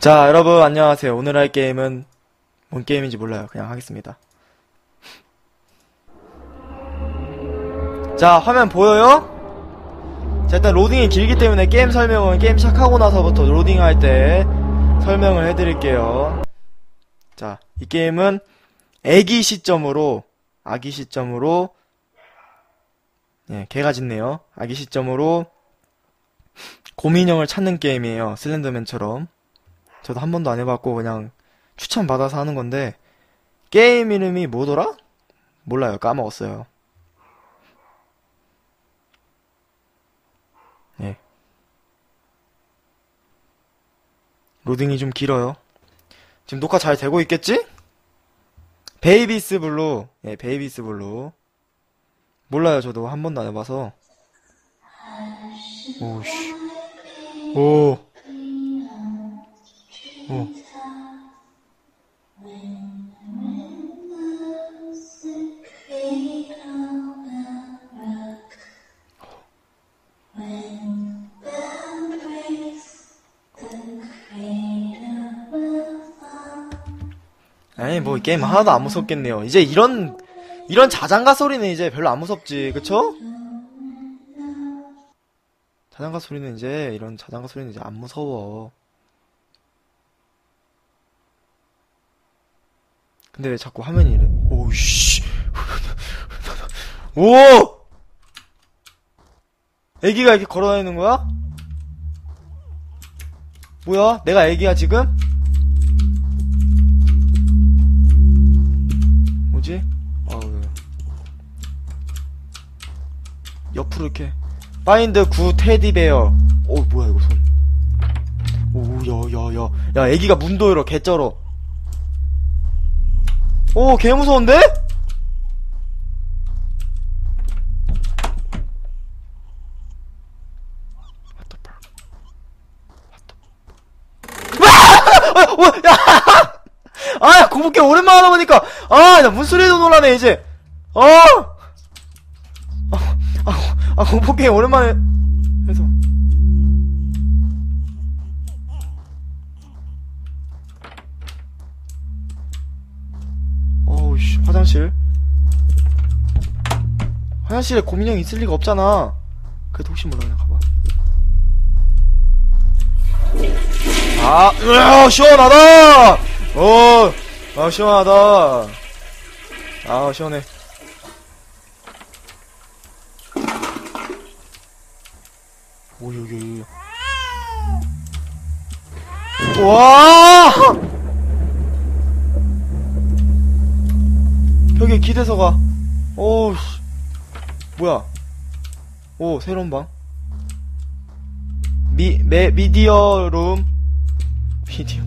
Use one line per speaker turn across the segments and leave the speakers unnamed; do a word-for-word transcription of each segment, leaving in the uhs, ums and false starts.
자, 여러분 안녕하세요. 오늘 할 게임은 뭔 게임인지 몰라요. 그냥 하겠습니다. 자, 화면 보여요? 자, 일단 로딩이 길기 때문에 게임 설명은 게임 시작하고 나서부터 로딩할 때 설명을 해드릴게요. 자, 이 게임은 애기 시점으로 아기 시점으로 예, 개가 짖네요. 아기 시점으로 곰인형을 찾는 게임이에요. 슬렌더맨처럼. 저도 한 번도 안 해봤고 그냥 추천받아서 하는 건데, 게임 이름이 뭐더라? 몰라요. 까먹었어요. 예. 로딩이 좀 길어요. 지금 녹화 잘 되고 있겠지? 베이비스 블루. 예, 베이비스 블루. 몰라요. 저도 한 번도 안 해봐서. 오씨. 오. 오. 아니 뭐 이 게임 하나도 안 무섭겠네요. 이제 이런 이런 자장가 소리는 이제 별로 안 무섭지, 그쵸? 자장가 소리는 이제 이런 자장가 소리는 이제 안 무서워. 근데 왜 자꾸 화면이 이래? 오우씨. 오! 애기가 이렇게 걸어다니는 거야? 뭐야? 내가 애기야 지금? 뭐지? 어우. 옆으로 이렇게. 파인드 구 테디베어. 오, 뭐야 이거 손. 오, 야, 야, 야. 야, 애기가 문도 열어, 개쩔어. 오, 개 무서운데? 아, 공포게 오랜만에 하다 보니까, 아, 나 문소리도 놀라네, 이제. 어! 아, 아, 아 공포게 오랜만에 해서. 어우씨, 화장실. 화장실에 곰인형 있을 리가 없잖아. 그래도 혹시 몰라, 그냥 가봐. 아, 으아, 시원하다! 어, 아, 시원하다. 아, 시원해. 오, 여기, 여기. 와! 벽에 기대서가. 오우, 씨. 뭐야. 오, 새로운 방. 미, 매, 미디어 룸. 미디어.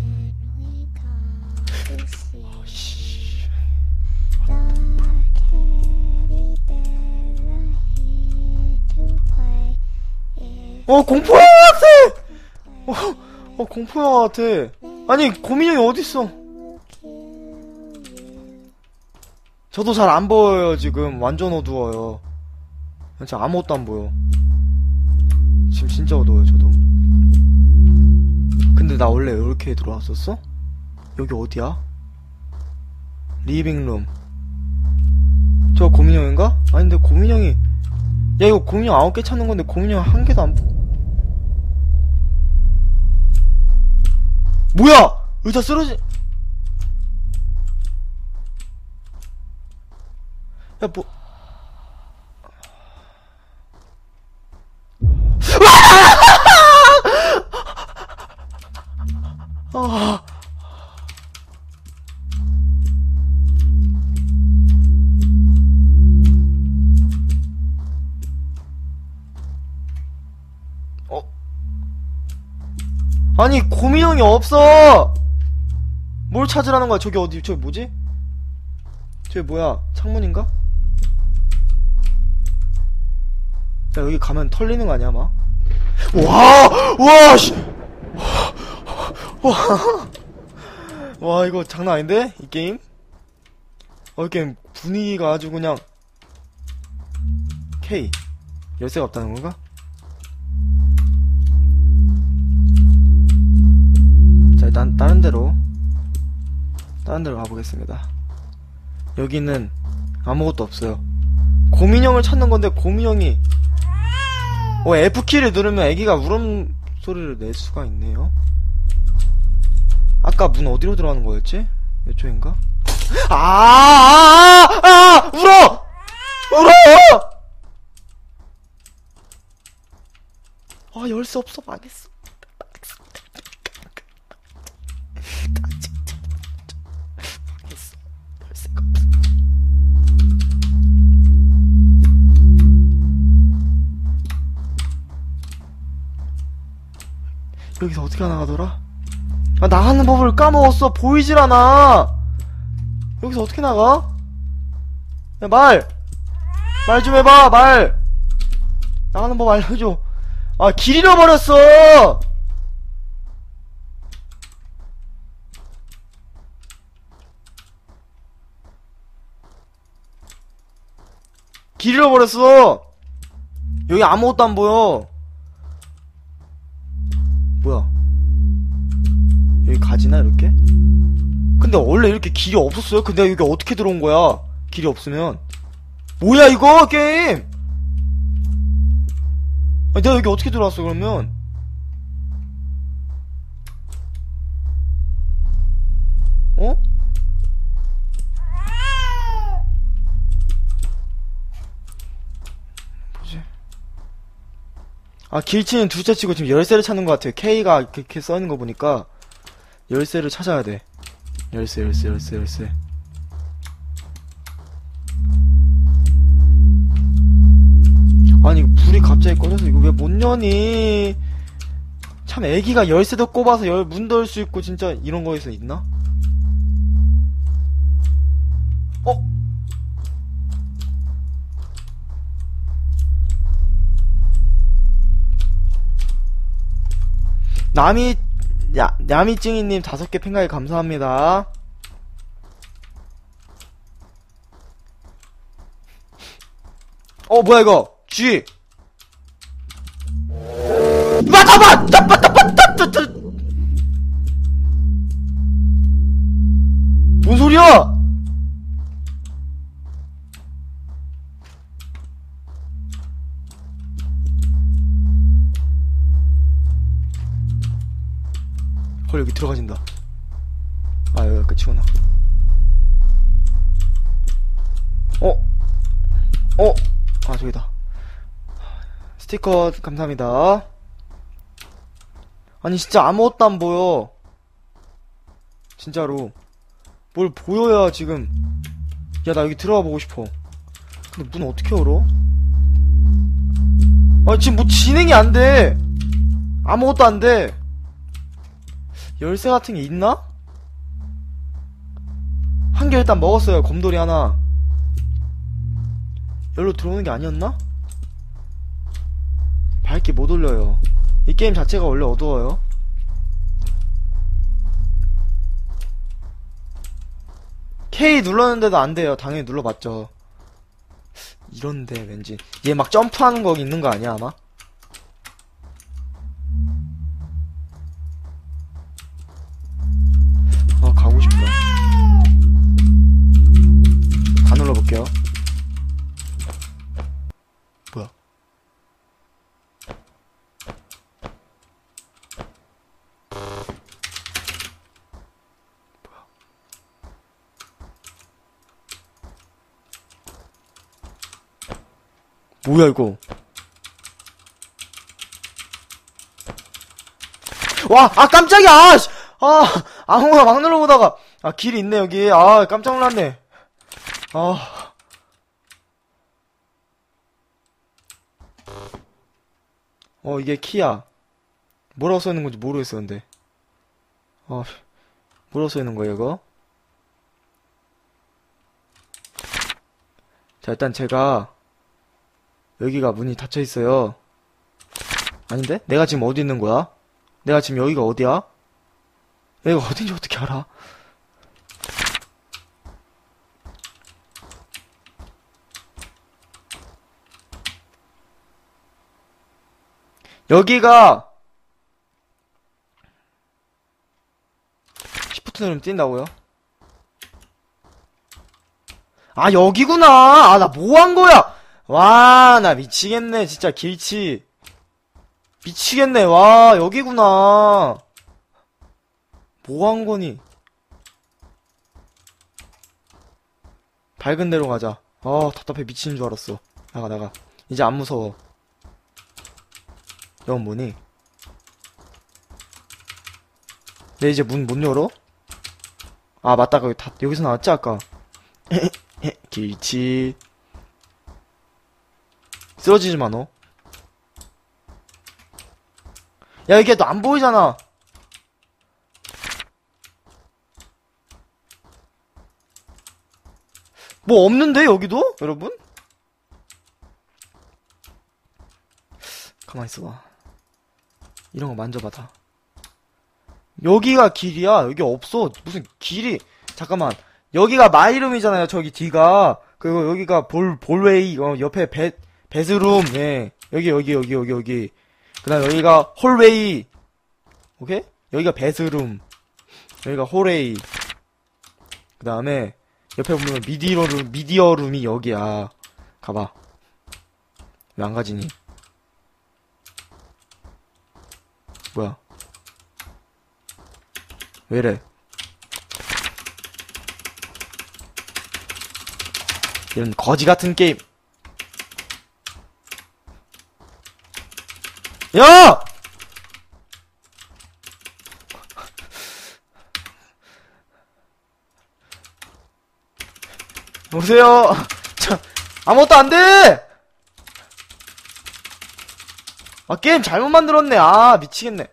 어, 공포영화 같아! 어, 어, 공포영화 같아. 아니, 곰인형이 어딨어? 저도 잘 안 보여요, 지금. 완전 어두워요. 진짜 아무것도 안 보여. 지금 진짜 어두워요, 저도. 근데 나 원래 이렇게 들어왔었어? 여기 어디야? 리빙룸. 저 곰인형인가? 아니, 근데 곰인형이. 야, 이거 곰인형 아홉 개 찾는 건데 곰인형 한 개도 안 보... 뭐야! 의자 쓰러지... 야, 뭐... 아... 어? 아니, 곰인형이 없어! 뭘 찾으라는 거야? 저기 어디, 저기 뭐지? 저기 뭐야? 창문인가? 야, 여기 가면 털리는 거 아니야, 막? 와! 와, 씨! 와! 와, 이거 장난 아닌데? 이 게임? 어, 이 게임 분위기가 아주 그냥. K. 열쇠가 없다는 건가? 일단 다른 데로 다른 데로 가보겠습니다. 여기는 아무것도 없어요. 곰인형을 찾는 건데 곰인형이 어 F키를 누르면 애기가 울음소리를 낼 수가 있네요. 아까 문 어디로 들어가는 거였지? 이쪽인가? 아, 아, 아, 아, 울어! 울어! 아, 열쇠 없어. 망했어. 망했어. 망했어. 열쇠가 없어. 여기서 어떻게 나가더라? 아, 나가는 법을 까먹었어. 보이질 않아. 여기서 어떻게 나가? 야, 말! 말 좀 해봐, 말! 나가는 법 알려줘. 아, 길 잃어버렸어! 길 잃어버렸어! 여기 아무것도 안 보여. 뭐야? 여기 가지나, 이렇게? 근데 원래 이렇게 길이 없었어요? 근데 여기 어떻게 들어온 거야? 길이 없으면. 뭐야, 이거, 게임! 아니, 내가 여기 어떻게 들어왔어, 그러면? 어? 뭐지? 아, 길치는 둘째 치고 지금 열쇠를 찾는 것 같아요. K가 이렇게 써있는 거 보니까 열쇠를 찾아야 돼. 열쇠, 열쇠, 열쇠, 열쇠. 아니, 불이 갑자기 꺼져서 이거 왜 못 여니? 참, 애기가 열쇠도 꼽아서 열, 문 덜 수 있고, 진짜, 이런 거에서 있나? 어? 남이, 야, 야미찡이님 다섯 개 팬가입 감사합니다. 어, 뭐야, 이거? G! 맞아봐! 따빠, 따빠, 따빠, 따 뭔 소리야? 헐, 여기 들어가진다. 아, 여기가 끝이구나. 어? 어? 아, 저기다. 스티커 감사합니다. 아니, 진짜 아무것도 안 보여. 진짜로. 뭘 보여야 지금. 야, 나 여기 들어가 보고 싶어. 근데 문 어떻게 열어? 아, 지금 뭐 진행이 안 돼. 아무것도 안 돼. 열쇠 같은 게 있나? 한 개 일단 먹었어요. 곰돌이 하나. 여기로 들어오는 게 아니었나? 밝기 못 올려요. 이 게임 자체가 원래 어두워요. K 눌렀는데도 안 돼요. 당연히 눌러봤죠. 이런데 왠지 얘 막 점프하는 거 있는 거 아니야 아마? 아, 가고 싶다. 다 눌러볼게요. 뭐야? 뭐야 이거? 와! 아, 깜짝이야! 아, 씨! 아, 아무거나 막 눌러보다가 아, 길이 있네 여기. 아, 깜짝 놀랐네. 아, 어, 이게 키야. 뭐라고 써있는 건지 모르겠어 근데. 아, 뭐라고 써있는 거예요 이거? 자, 일단 제가 여기가 문이 닫혀있어요. 아닌데? 내가 지금 어디 있는 거야? 내가 지금 여기가 어디야? 여기가 어딘지 어떻게 알아? 여기가 시프트 누르면 뛴다고요? 아, 여기구나! 아, 나 뭐 한 거야! 와, 나 미치겠네, 진짜, 길치. 미치겠네, 와, 여기구나. 뭐 한 거니? 밝은 데로 가자. 아, 답답해, 미치는 줄 알았어. 나가, 나가. 이제 안 무서워. 이건 뭐니? 내 이제 문 못 열어? 아, 맞다, 거기 다, 여기서 나왔지, 아까? 길치. 쓰러지지 마, 너. 야, 이게 너 안 보이잖아. 뭐 없는데, 여기도? 여러분? 가만히 있어봐. 이런 거 만져봐, 다. 여기가 길이야. 여기 없어. 무슨 길이. 잠깐만. 여기가 마이룸이잖아요, 저기 D가. 그리고 여기가 볼, 볼웨이, 어, 옆에 배, 베드룸, 예. 여기, 여기, 여기, 여기, 여기. 그 다음 여기가 홀웨이. 오케이? 여기가 베드룸. 여기가 홀웨이. 그 다음에, 옆에 보면 미디어룸, 미디어룸이 여기야. 가봐. 왜 안 가지니? 뭐야? 왜 이래? 이런 거지 같은 게임. 야! 여보세요? 참, 아무것도 안 돼! 아, 게임 잘못 만들었네. 아, 미치겠네.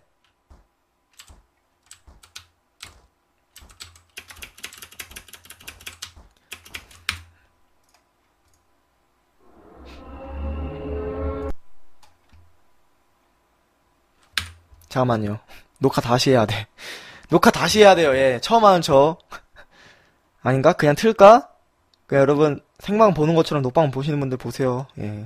잠깐만요. 녹화 다시 해야 돼. 녹화 다시 해야 돼요, 예. 처음 하는 저. 아닌가? 그냥 틀까? 그냥 여러분, 생방 보는 것처럼 녹방 보시는 분들 보세요, 예.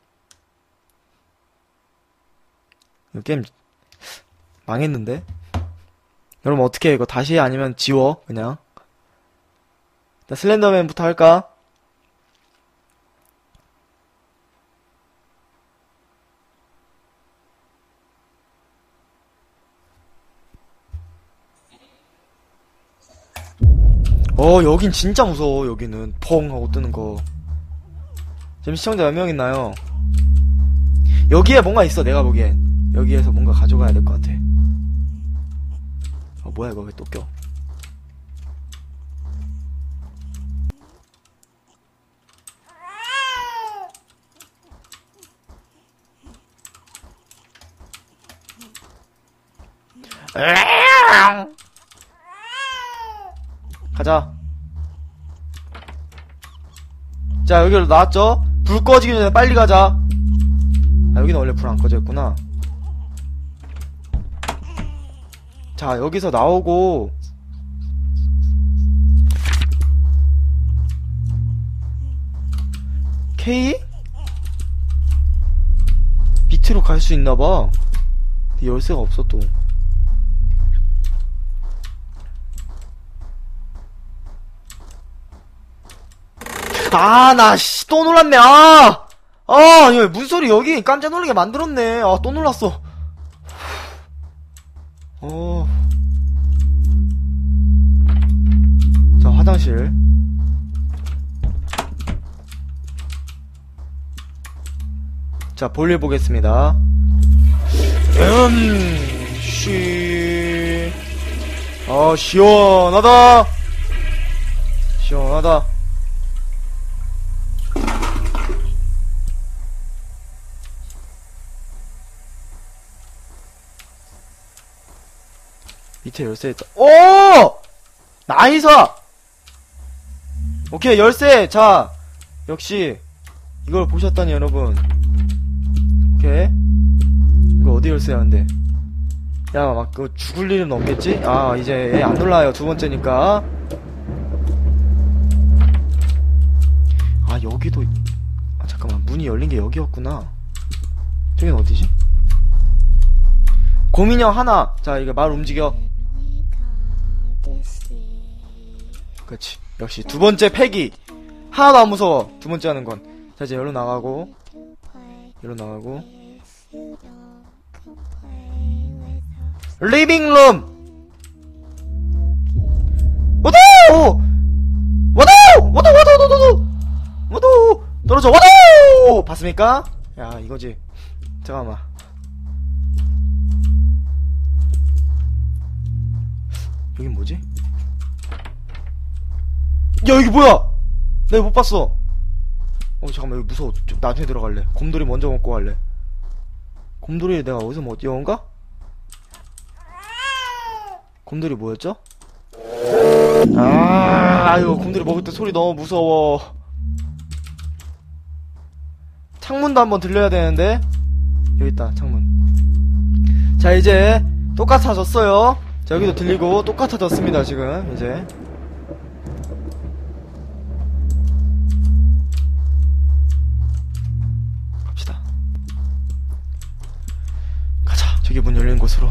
이 게임, 망했는데? 여러분, 어떻게 해, 이거 다시 해? 아니면 지워? 그냥. 일단 슬렌더맨부터 할까? 어, 여긴 진짜 무서워, 여기는. 펑! 하고 뜨는 거. 지금 시청자 몇 명 있나요? 여기에 뭔가 있어, 내가 보기엔. 여기에서 뭔가 가져가야 될 것 같아. 어, 뭐야, 이거 왜 또 껴? 가자. 자, 여기로 나왔죠? 불 꺼지기 전에 빨리 가자. 아, 여기는 원래 불 안 꺼져 있구나. 자, 여기서 나오고 K? 밑으로 갈 수 있나봐. 근데 열쇠가 없어 또. 아, 나, 씨, 또 놀랐네, 아! 아, 아니, 무슨 소리, 여기 깜짝 놀라게 만들었네. 아, 또 놀랐어. 어. 자, 화장실. 자, 볼일 보겠습니다. 음, 쉬. 아, 시원하다. 시원하다. 밑에 열쇠 있다. 오! 나이스! 오케이, 열쇠! 자, 역시, 이걸 보셨다니, 여러분. 오케이. 이거 어디 열쇠야, 근데? 야, 막, 그, 죽을 일은 없겠지? 아, 이제, 안 놀라요. 두 번째니까. 아, 여기도, 아, 잠깐만. 문이 열린 게 여기였구나. 저긴 어디지? 곰인형 하나. 자, 이거 말 움직여. 그렇지. 역시 두 번째 패기. 하나도 안 무서워. 두 번째 하는 건. 자, 이제 여기로 나가고. 여기로 나가고. 리빙룸! 와도! 와도! 와도! 와도! 와도! 와도! 와도! 떨어져! 와도! 봤습니까? 야, 이거지. 잠깐만. 여긴 뭐지? 야, 여기 뭐야! 나 이거 못 봤어. 어, 잠깐만, 여기 무서워. 좀 나중에 들어갈래. 곰돌이 먼저 먹고 갈래. 곰돌이 내가 어디서 뭐, 뛰어온가? 곰돌이 뭐였죠? 아, 아유, 곰돌이 먹을 때 소리 너무 무서워. 창문도 한번 들려야 되는데. 여기 있다, 창문. 자, 이제 똑같아졌어요. 자, 여기도 들리고 똑같아졌습니다, 지금. 이제. 갑시다. 가자. 저기 문 열린 곳으로.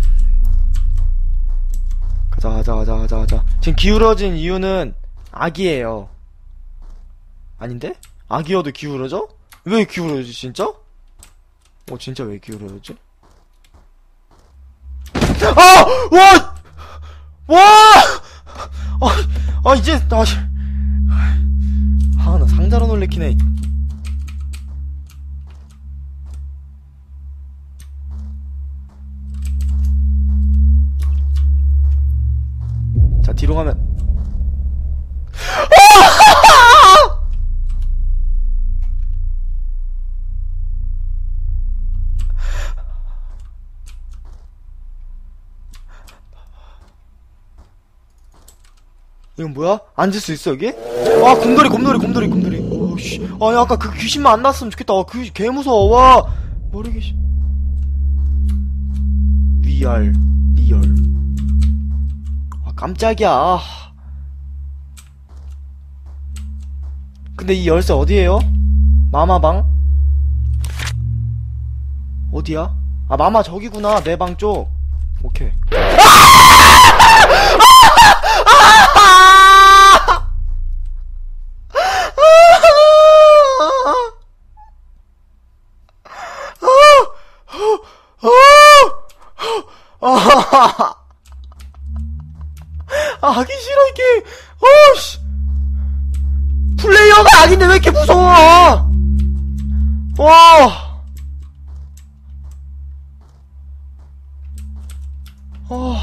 가자, 가자, 가자, 가자, 가자. 지금 기울어진 이유는 아기예요. 아닌데? 아기여도 기울어져? 왜 기울어지, 진짜? 어, 진짜 왜 기울어졌지? 아! 와! 와! 아, 아, 이제, 나, 아, 나 상자로 놀래키네. 자, 뒤로 가면. 이건 뭐야? 앉을 수 있어, 여기? 아, 곰돌이, 곰돌이, 곰돌이, 곰돌이. 오씨. 아니, 아까 그 귀신만 안 났으면 좋겠다. 아, 그, 개 무서워. 와. 머리 귀신. 위알, 리얼. 아, 깜짝이야. 근데 이 열쇠 어디에요? 마마방? 어디야? 아, 마마 저기구나. 내 방 쪽. 오케이. 아, 하기 싫어, 이게. 어우씨. 플레이어가 아닌데 왜 이렇게 무서워? 와. 아.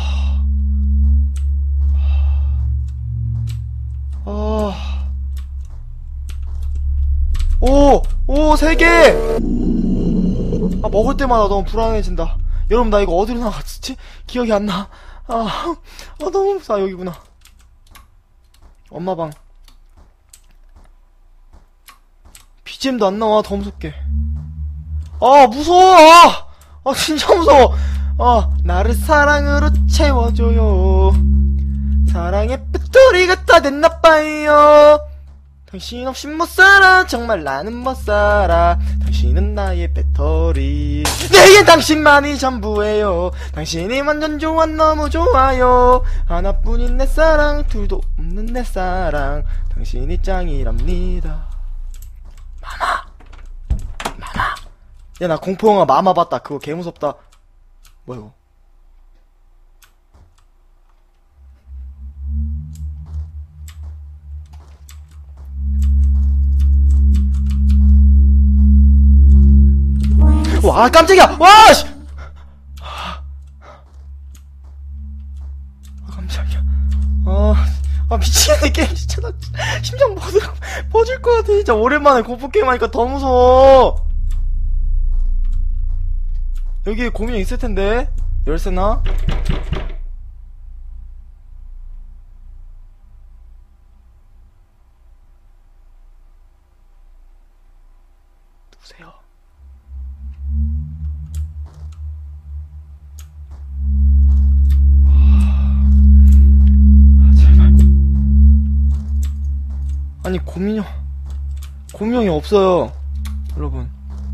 아. 오, 오, 세 개! 아, 먹을 때마다 너무 불안해진다. 여러분, 나 이거 어디로 나갔지? 기억이 안 나. 아, 아, 너무 무서워. 아, 여기구나. 엄마 방. 비지엠도 안 나와. 더 무섭게. 아, 무서워! 아, 아 진짜 무서워. 아, 나를 사랑으로 채워줘요. 사랑의 배터리가 다 됐나봐요. 당신 없이 못살아. 정말 나는 못살아. 당신은 나의 배터리. 내겐 당신만이 전부예요. 당신이 완전 좋아. 너무 좋아요. 하나뿐인 내 사랑. 둘도 없는 내 사랑. 당신이 짱이랍니다. 마마, 마마. 야, 나 공포영화 마마 봤다. 그거 개무섭다. 뭐야 이거? 와, 깜짝이야! 와, 씨! 아, 깜짝이야. 아, 아, 미치겠네, 게임 진짜. 나 심장 멎을, 멎을 것 같아. 진짜 오랜만에 공포게임 하니까 더 무서워. 여기 고민이 있을 텐데. 열쇠나? 누구세요? 아니, 고민형, 고민형이 없어요. 여러분.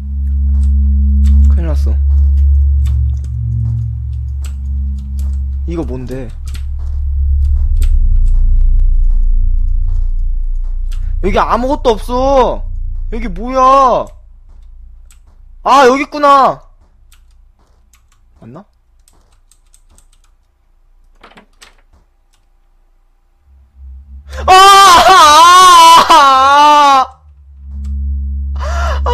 큰일 났어. 이거 뭔데? 여기 아무것도 없어. 여기 뭐야? 아, 여기 있구나. 맞나? 아! 아! 아!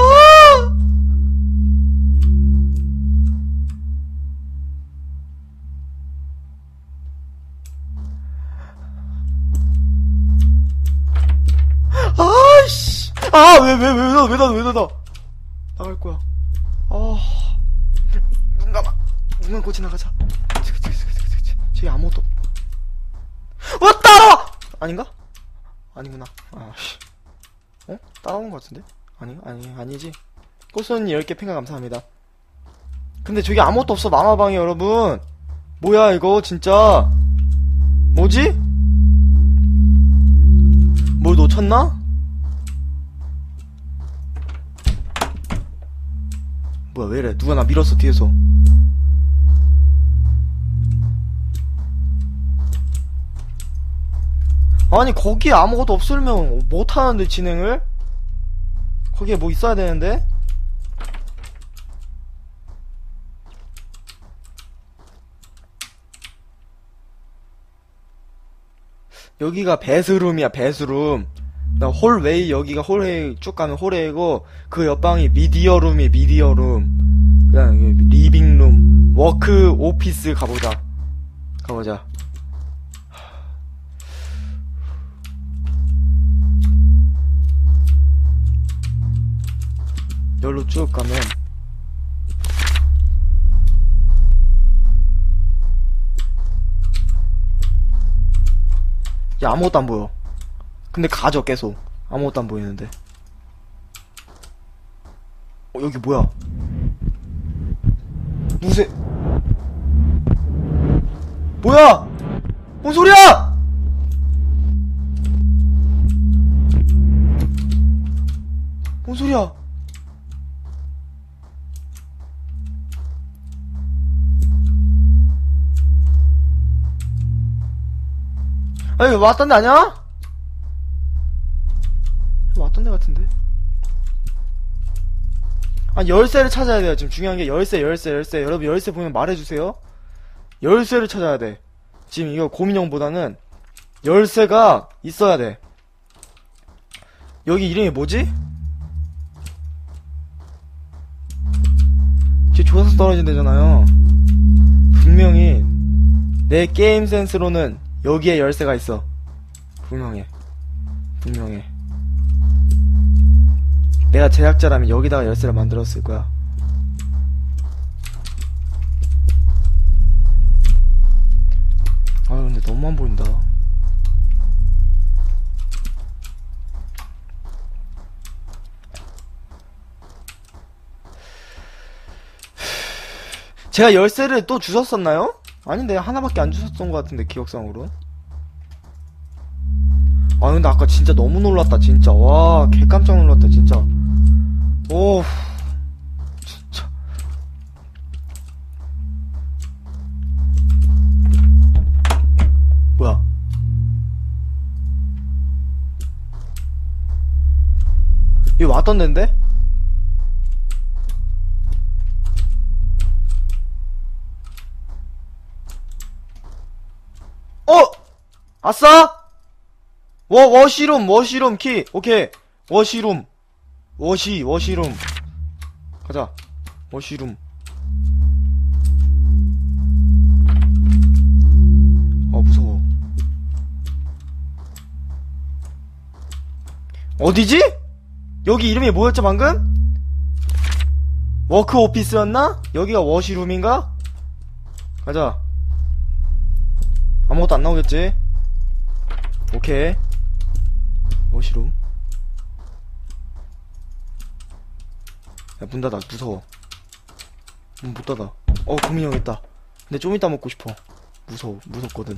아이씨. 아, 왜, 왜, 왜, 왜, 왜, 왜, 왜, 왜, 왜, 나갈 거야. 아. 눈 감아. 눈 감고 지나가자. 저기 아무것도. 어, 따라와! 아닌가? 아니구나. 아, 씨. 어? 따라온 것 같은데? 아니, 아니, 아니지. 꽃손이 열 개 팽가 감사합니다. 근데 저기 아무것도 없어, 마마방에 여러분. 뭐야, 이거, 진짜. 뭐지? 뭘 놓쳤나? 뭐야, 왜 이래? 누가 나 밀었어, 뒤에서. 아니, 거기에 아무것도 없으면 못하는데, 진행을? 거기에 뭐 있어야 되는데? 여기가 배스룸이야, 배스룸. 나 홀웨이, 여기가 홀웨이 쭉 가면 홀웨이고, 그 옆방이 미디어룸이 미디어룸. 그냥 리빙룸, 워크, 오피스 가보자. 가보자. 여기로 쭉 가면 야, 아무것도 안 보여. 근데 가져, 계속. 아무것도 안 보이는데. 어, 여기 뭐야? 누구세? 뭐야? 뭔 소리야? 뭔 소리야? 아니, 왔던 데 아니야? 왔던 데 같은데? 아, 열쇠를 찾아야 돼요. 지금 중요한 게 열쇠, 열쇠, 열쇠. 여러분, 열쇠 보면 말해주세요. 열쇠를 찾아야 돼. 지금 이거 고민형보다는 열쇠가 있어야 돼. 여기 이름이 뭐지? 지금 조사서 떨어진 데잖아요. 분명히 내 게임 센스로는 여기에 열쇠가 있어. 분명해. 분명해. 내가 제작자라면 여기다가 열쇠를 만들었을 거야. 아유, 근데 너무 안 보인다. 제가 열쇠를 또 주셨었나요? 아닌데, 하나밖에 안 주셨던 것 같은데, 기억상으로. 아, 근데 아까 진짜 너무 놀랐다, 진짜. 와, 개 깜짝 놀랐다, 진짜. 오, 진짜. 뭐야? 여기 왔던 데인데? 어! 아싸! 워, 워시룸, 워시룸 키. 오케이. 워시룸. 워시, 워시룸. 가자. 워시룸. 어, 무서워. 어디지? 여기 이름이 뭐였죠, 방금? 워크 오피스였나? 여기가 워시룸인가? 가자. 아무것도 안 나오겠지? 오케이. 워시룸. 야, 문 닫아. 무서워. 문 못 닫아. 어, 고민형 있다. 근데 좀 이따 먹고 싶어. 무서워. 무섭거든.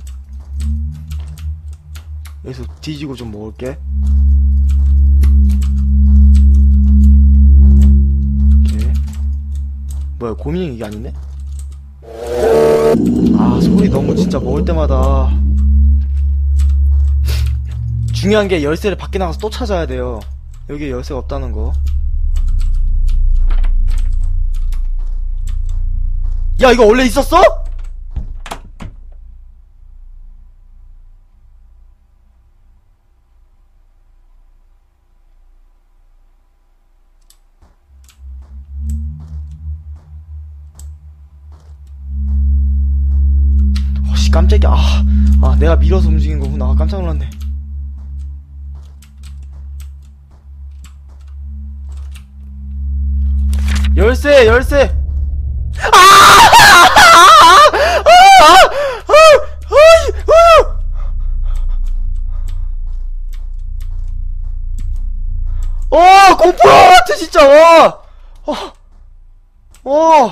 여기서 뒤지고 좀 먹을게. 오케이. 뭐야, 고민형 이게 아니네? 아, 소리 너무 진짜 먹을 때마다 중요한 게 열쇠를 밖에 나가서 또 찾아야 돼요. 여기에 열쇠가 없다는 거. 야, 이거 원래 있었어? 어씨, 깜짝이야. 아, 아, 내가 밀어서 움직인 거구나. 아, 깜짝 놀랐네. 열쇠, 열쇠. 어, 공포 같아, 진짜, 와! 어, 어,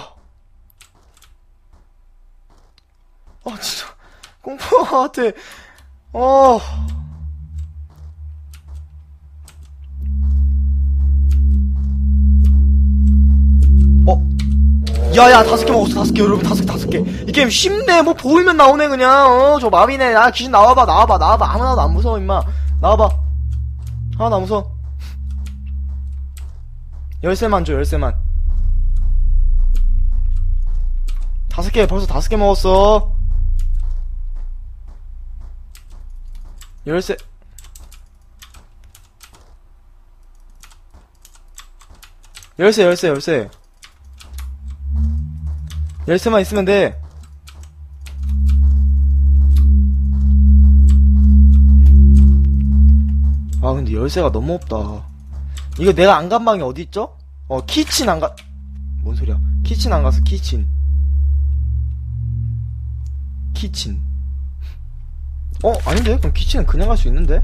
어, 진짜, 공포 같아, 어. 어, 야야, 다섯 개 먹었어, 다섯 개, 여러분, 다섯 개, 다섯 개. 이 게임 쉽네, 뭐 보이면 나오네, 그냥. 어, 저 마비네. 야, 귀신 나와봐, 나와봐, 나와봐. 아무나도 안 무서워, 임마. 나와봐. 하나도 안 무서워. 열쇠만 줘, 열쇠만. 다섯 개, 벌써 다섯 개 먹었어. 열쇠. 열쇠, 열쇠, 열쇠. 열쇠만 있으면 돼. 아, 근데 열쇠가 너무 없다. 이거 내가 안 간 방이 어디 있죠? 어, 키친 안 가, 뭔 소리야. 키친 안 가서 키친. 키친. 어, 아닌데? 그럼 키친은 그냥 갈 수 있는데?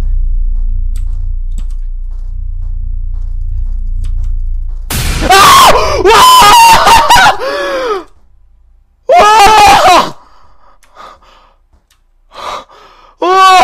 아! 와! 와! 와!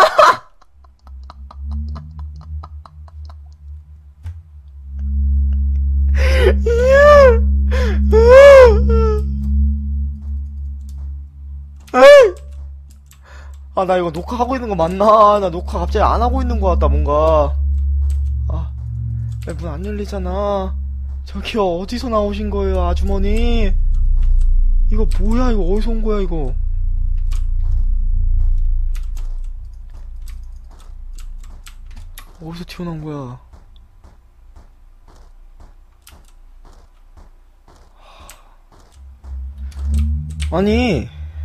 아, 나 이거 녹화하고 있는 거 맞나? 나 녹화 갑자기 안 하고 있는 거 같다, 뭔가. 아, 문 안 열리잖아. 저기요, 어디서 나오신 거예요, 아주머니? 이거 뭐야, 이거 어디서 온 거야, 이거? 어디서 튀어나온 거야? 아니,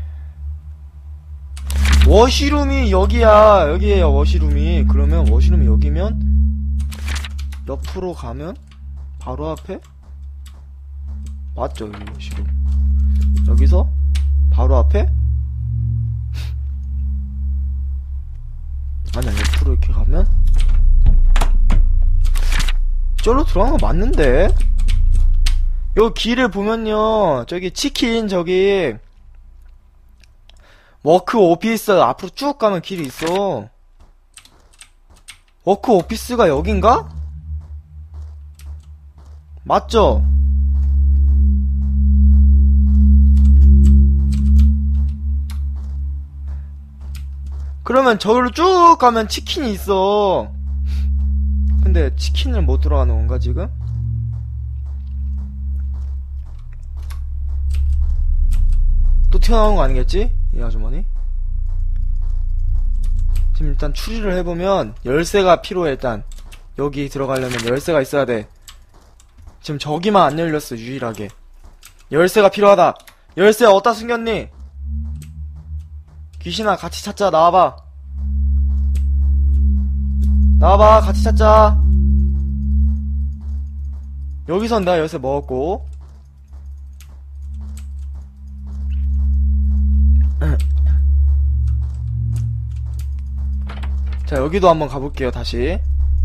워시룸이 여기야. 여기에요, 워시룸이. 그러면 워시룸이 여기면 옆으로 가면 바로 앞에 맞죠, 여기 워시룸. 여기서 바로 앞에 아니야, 옆으로 이렇게 가면 저기로 들어가는 거 맞는데? 요 길을 보면요, 저기 치킨, 저기 워크 오피스 앞으로 쭉 가면 길이 있어. 워크 오피스가 여긴가? 맞죠? 그러면 저기로 쭉 가면 치킨이 있어. 근데 치킨을 못 들어가는 건가 지금? 또 튀어나오는 거 아니겠지? 이 아주머니? 지금 일단 추리를 해보면 열쇠가 필요해. 일단 여기 들어가려면 열쇠가 있어야 돼. 지금 저기만 안 열렸어, 유일하게. 열쇠가 필요하다. 열쇠 어디다 숨겼니? 귀신아, 같이 찾자. 나와봐. 나와봐, 같이 찾자. 여기선 내가 열쇠 먹었고. 자, 여기도 한번 가볼게요, 다시.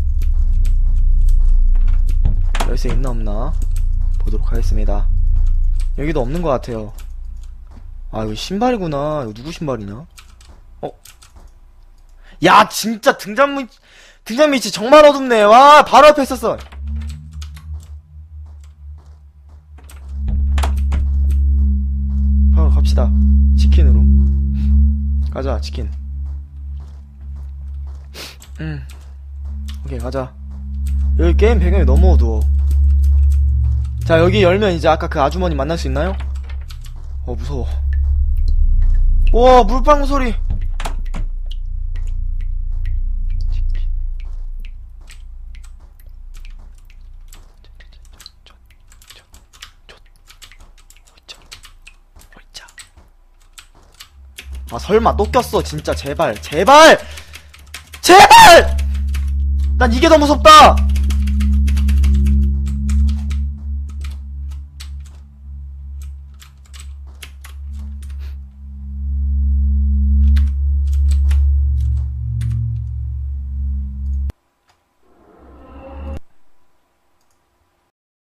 열쇠 있나 없나 보도록 하겠습니다. 여기도 없는 것 같아요. 아, 이거 신발이구나. 이거 누구 신발이냐? 어? 야, 진짜 등잔, 등잔 밑이 정말 어둡네. 와, 바로 앞에 있었어. 바로 갑시다. 치킨으로 가자, 치킨. 음. 오케이, 가자. 여기 게임 배경이 너무 어두워. 자, 여기 열면 이제 아까 그 아주머니 만날 수 있나요? 어, 무서워. 우와, 물방울 소리! 아, 설마 또 꼈어. 진짜 제발 제발 제발! 난 이게 더 무섭다.